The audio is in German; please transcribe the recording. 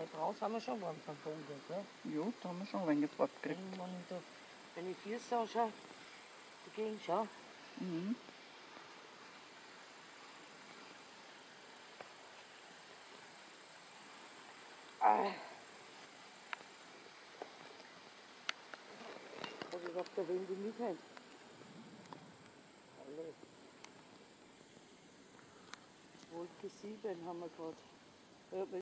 Weil draußen haben wir schon ganz verbunden, gell? Ja, da haben wir schon ein wenig Fahrt gekriegt. Wenn ich Füße anschaue, dagegen schau. Mhm. Was ist auf der Wende mit halt? Wolke 7 haben wir gerade.